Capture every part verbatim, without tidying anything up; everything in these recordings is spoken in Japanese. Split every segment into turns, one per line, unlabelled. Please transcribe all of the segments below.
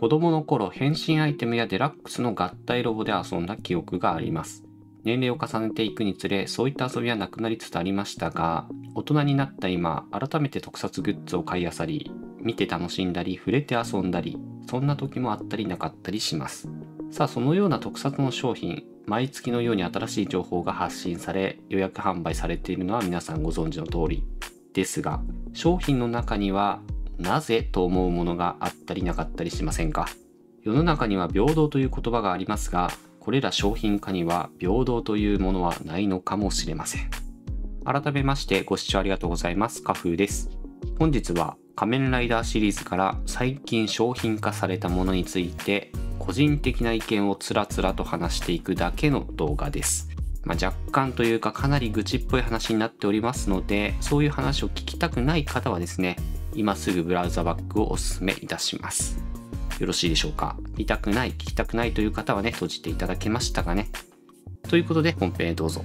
子供の頃、変身アイテムやデラックスの合体ロボで遊んだ記憶があります。年齢を重ねていくにつれ、そういった遊びはなくなりつつありましたが、大人になった今、改めて特撮グッズを買い漁り、見て楽しんだり、触れて遊んだり、そんな時もあったりなかったりします。さあ、そのような特撮の商品、毎月のように新しい情報が発信され、予約販売されているのは皆さんご存知の通りですが、商品の中には、なぜと思うものがあったりなかったりしませんか？世の中には平等という言葉がありますが、これら商品化には平等というものはないのかもしれません。改めましてご視聴ありがとうございます。カフーです。本日は仮面ライダーシリーズから最近商品化されたものについて個人的な意見をつらつらと話していくだけの動画です。まあ、若干というかかなり愚痴っぽい話になっておりますので、そういう話を聞きたくない方はですね、今すぐブラウザバックをお勧めいたします。よろしいでしょうか？見たくない、聞きたくないという方はね、閉じていただけましたかね。ということで本編へどうぞ。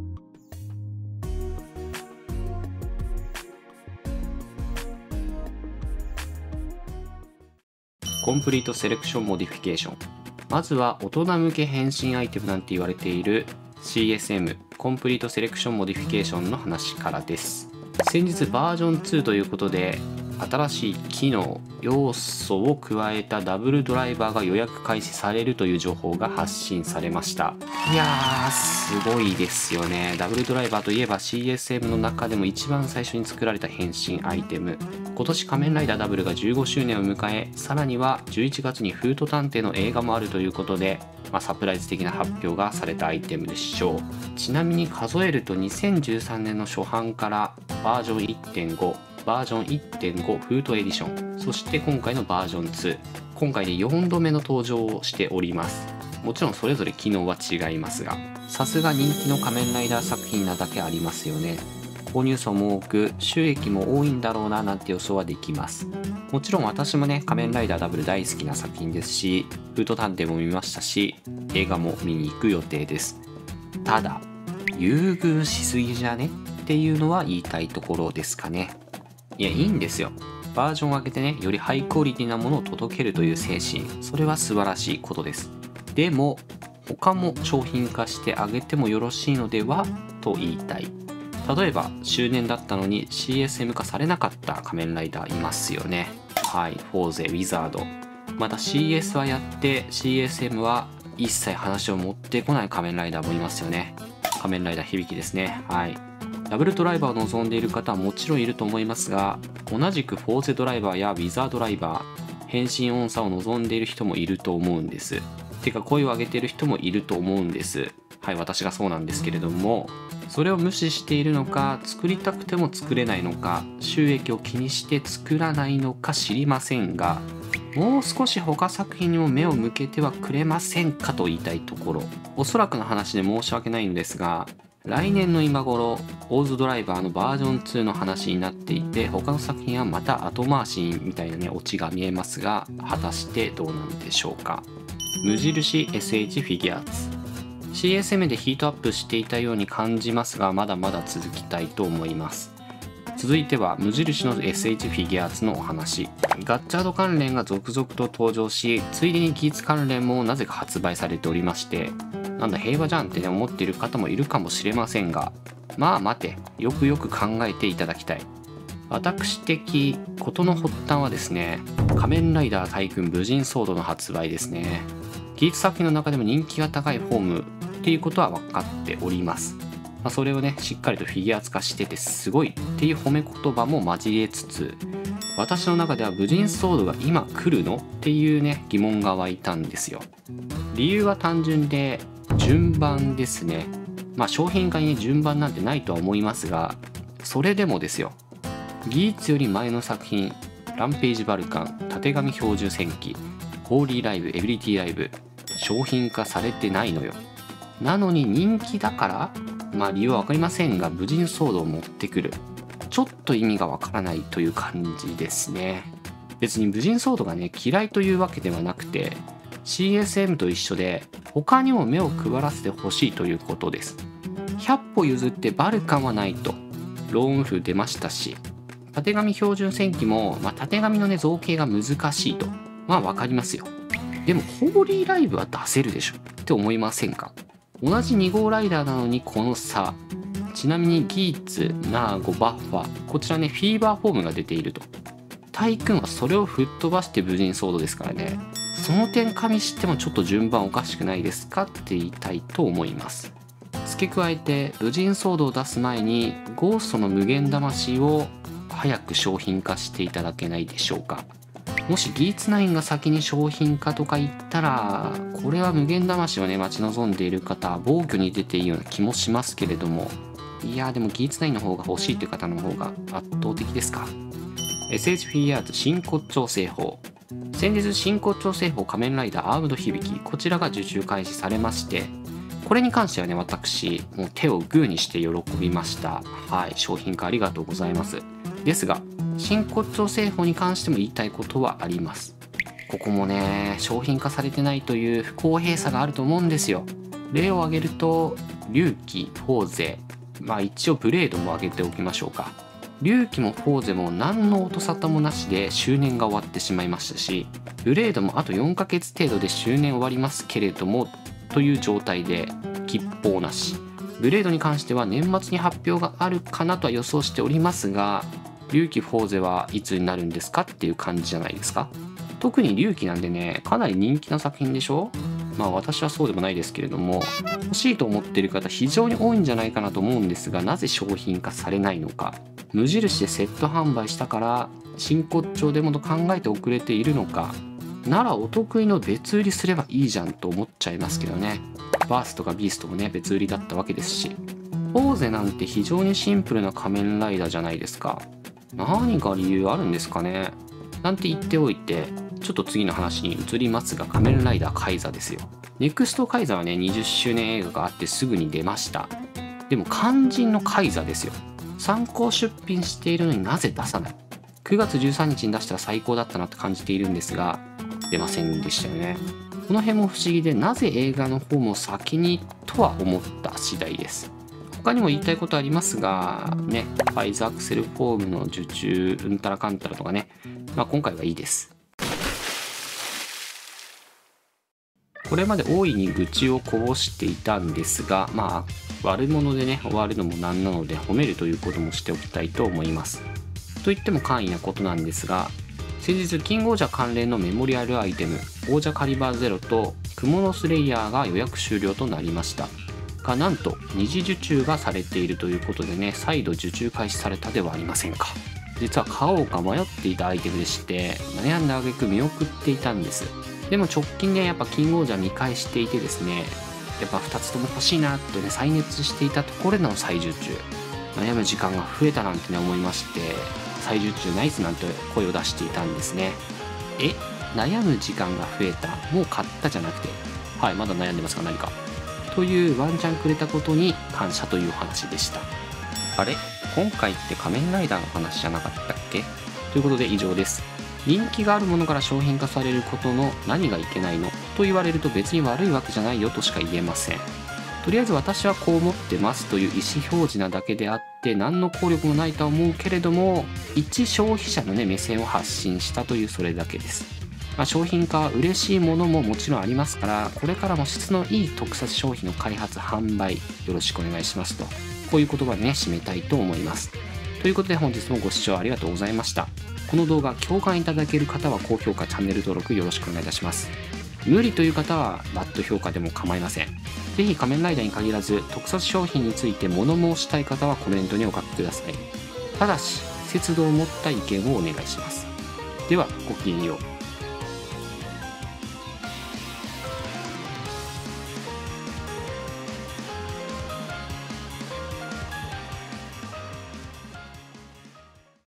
コンプリートセレクションモディフィケーション。まずは大人向け変身アイテムなんて言われている シーエスエム コンプリートセレクションモディフィケーションの話からです。先日バージョンツーということで新しい機能要素を加えたダブルドライバーが予約開始されるという情報が発信されました。いやーすごいですよね。ダブルドライバーといえば シーエスエム の中でも一番最初に作られた変身アイテム。今年仮面ライダーダブルがじゅうごしゅうねんを迎え、さらにはじゅういちがつにフート探偵の映画もあるということで、まあ、サプライズ的な発表がされたアイテムでしょう。ちなみに数えるとにせんじゅうさんねんの初版からバージョン いってんご、バージョン いってんご フートエディション、そして今回のバージョンツー、今回でよんどめの登場をしております。もちろんそれぞれ機能は違いますが、さすが人気の仮面ライダー作品なだけありますよね。購入層も多く収益も多いんだろうななんて予想はできます。もちろん私もね、仮面ライダーダブル大好きな作品ですし、フート探偵も見ましたし、映画も見に行く予定です。ただ優遇しすぎじゃねっていうのは言いたいところですかね。いや、いいんですよ。バージョンを上げてね、よりハイクオリティなものを届けるという精神、それは素晴らしいことです。でも他も商品化してあげてもよろしいのではと言いたい。例えば周年だったのに シーエスエム 化されなかった仮面ライダーいますよね。はい、フォーゼ、ウィザード。また シーエス はやって シーエスエム は一切話を持ってこない仮面ライダーもいますよね。仮面ライダー響ですね。はい。ダブルドライバーを望んでいる方はもちろんいると思いますが、同じくフォーゼドライバーやウィザードライバー、変身音差を望んでいる人もいると思うんです。てか声を上げている人もいると思うんです。はい、私がそうなんですけれども、それを無視しているのか、作りたくても作れないのか、収益を気にして作らないのか知りませんが、もう少し他作品にも目を向けてはくれませんかと言いたいところ。おそらくの話で申し訳ないんですが、来年の今頃オーズドライバーのバージョンツーの話になっていて、他の作品はまた後回しみたいなねオチが見えますが、果たしてどうなんでしょうか。無印 エスエイチ フィギュアーツ。 シーエスエム でヒートアップしていたように感じますが、まだまだ続きたいと思います。続いては無印の エスエイチ フィギュアーツのお話。ガッチャード関連が続々と登場し、ついでにギーツ関連もなぜか発売されておりまして、なんだ平和じゃんってね思っている方もいるかもしれませんが、まあ待て、よくよく考えていただきたい。私的事の発端はですね、仮面ライダー大軍武人ソードの発売ですね。ギーツ作品の中でも人気が高いフォームっていうことは分かっております。まあ、それをねしっかりとフィギュア化しててすごいっていう褒め言葉も交えつつ、私の中では武人ソードが今来るのっていうね疑問が湧いたんですよ。理由は単純で順番ですね。まあ商品化にね順番なんてないとは思いますが、それでもですよ、ギーツより前の作品ランページバルカン、たてがみ標準戦記、ホーリーライブ、エブリティライブ商品化されてないのよ。なのに人気だから、まあ理由は分かりませんが武人ソードを持ってくる、ちょっと意味がわからないという感じですね。別に武人ソードがね嫌いというわけではなくて、 シーエスエム と一緒で他にも目を配らせてほしいということです。ひゃっぽ譲ってバルカンはないと。ローンウルフ出ましたし、たてがみ標準戦記も、まあ、たてがみのね造形が難しいと、ままあ分かりますよ。でもホーリーライブは出せるでしょって思いませんか？同じに号ライダーなのにこの差。ちなみにギーツ、ナーゴ、バッファ、こちらねフィーバーフォームが出ていると。タイ君はそれを吹っ飛ばして無人ソードですからね。その点加味してもちょっと順番おかしくないですかって言いたいと思います。付け加えて無人ソードを出す前にゴーストの無限魂を早く商品化していただけないでしょうか。もしギーツナインが先に商品化とか言ったら、これは無限魂をね待ち望んでいる方は防御に出ていいような気もしますけれども、いやーでもギーツナインの方が欲しいという方の方が圧倒的ですか。 エスエイチ フィギュアーツ真骨頂製法。先日真骨頂製法仮面ライダーアームド響き、こちらが受注開始されまして、これに関してはね私もう手をグーにして喜びました。はい、商品化ありがとうございます。ですが真骨頂製法に関しても言いたいことはあります。ここもね商品化されてないという不公平さがあると思うんですよ。例を挙げると龍騎、フォーゼ、まあ一応ブレードも挙げておきましょうか。龍騎もフォーゼも何の音沙汰もなしで周年が終わってしまいましたし、ブレードもあとよんかげつ程度で周年終わりますけれどもという状態で吉報なし。ブレードに関しては年末に発表があるかなとは予想しておりますが、龍騎フォーゼはいつになるんですかっていう感じじゃないですか。特に龍騎なんでねかなり人気な作品でしょ。まあ私はそうでもないですけれども、欲しいと思っている方非常に多いんじゃないかなと思うんですが、なぜ商品化されないのか。無印でセット販売したから真骨頂でもと考えて遅れているのか、ならお得意の別売りすればいいじゃんと思っちゃいますけどね。バースとかビーストもね別売りだったわけですし、フォーゼなんて非常にシンプルな仮面ライダーじゃないですか。何か理由あるんですかね。なんて言っておいてちょっと次の話に移りますが、仮面ライダーカイザですよ。ネクストカイザはねにじゅっしゅうねん映画があってすぐに出ました。でも肝心のカイザですよ。参考出品しているのになぜ出さない。くがつじゅうさんにちに出したら最高だったなって感じているんですが出ませんでしたよね。この辺も不思議で、なぜ映画の方も先にとは思った次第です。他にも言いたいことありますがね、ファイズアクセルフォームの受注うんたらかんたらとかね、まあ今回はいいです。これまで大いに愚痴をこぼしていたんですが、まあ悪者でね終わるのもなんなので褒めるということもしておきたいと思います。といっても簡易なことなんですが、先日キングオージャ関連のメモリアルアイテム王者カリバーゼロとクモのスレイヤーが予約終了となりましたが、なんと二次受注がされているということでね、再度受注開始されたではありませんか。実は買おうか迷っていたアイテムでして、悩んだ挙句見送っていたんです。でも直近ねやっぱキングオージャ見返していてですね、やっぱふたつとも欲しいなとね再熱していたところでの再受注、悩む時間が増えたなんてね思いまして、再受注ナイスなんて声を出していたんですね。え悩む時間が増えた、もう買ったじゃなくて、はいまだ悩んでますか何かというワンチャンくれたことに感謝という話でした。あれ今回って仮面ライダーの話じゃなかったっけということで以上です。人気があるものから商品化されることの何がいけないのと言われると別に悪いわけじゃないよとしか言えません。とりあえず私はこう思ってますという意思表示なだけであって何の効力もないとは思うけれども、一消費者のね目線を発信したというそれだけです。まあ、商品化は嬉しいものももちろんありますから、これからも質のいい特撮商品の開発販売よろしくお願いしますと、こういう言葉でね締めたいと思います。ということで本日もご視聴ありがとうございました。この動画共感いただける方は高評価チャンネル登録よろしくお願いいたします。無理という方はバッド評価でも構いません。ぜひ仮面ライダーに限らず特撮商品について物申したい方はコメントにお書きください。ただし節度を持った意見をお願いします。ではごきげんよう。